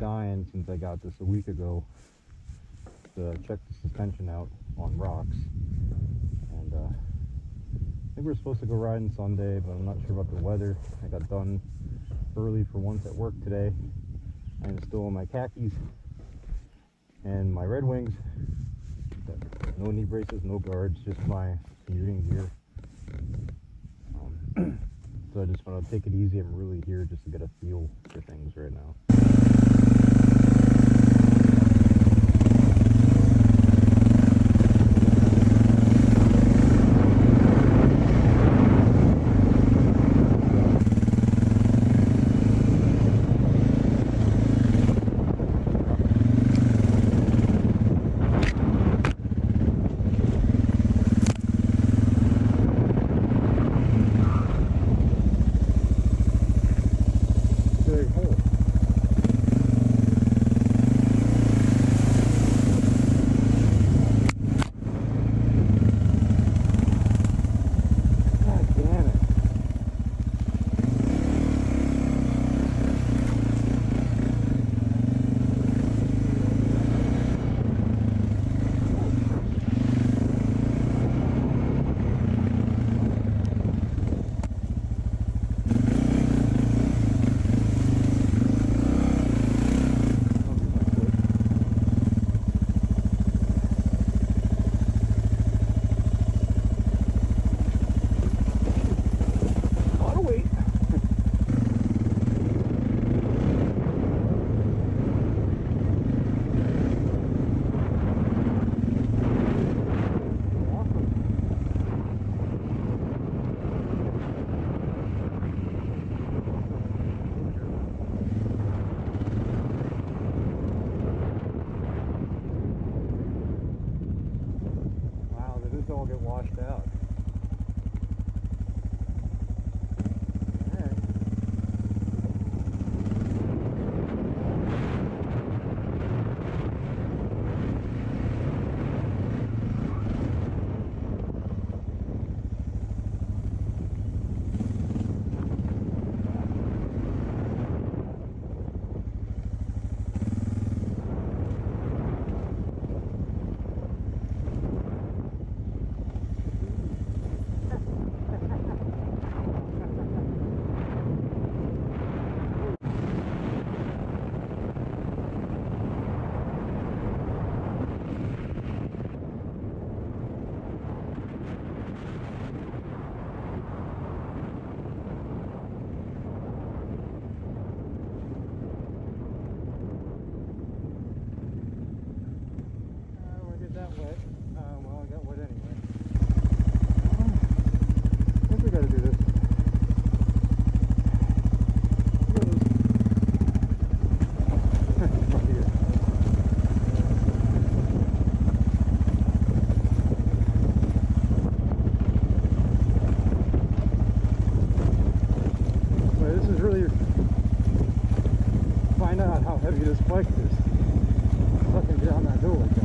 dying since I got this a week ago to check the suspension out on rocks. And I think we're supposed to go riding Sunday, but I'm not sure about the weather. I got done early for once at work today. I'm still in my khakis and my Red Wings. No knee braces, no guards, just my commuting gear. So I just want to take it easy. I'm really here just to get a feel for things right now. All get washed out. Wet. Well, I got wet anyway. I think we gotta do this. Right here. But this is really find out how heavy this bike is. Fucking get on that hill like that.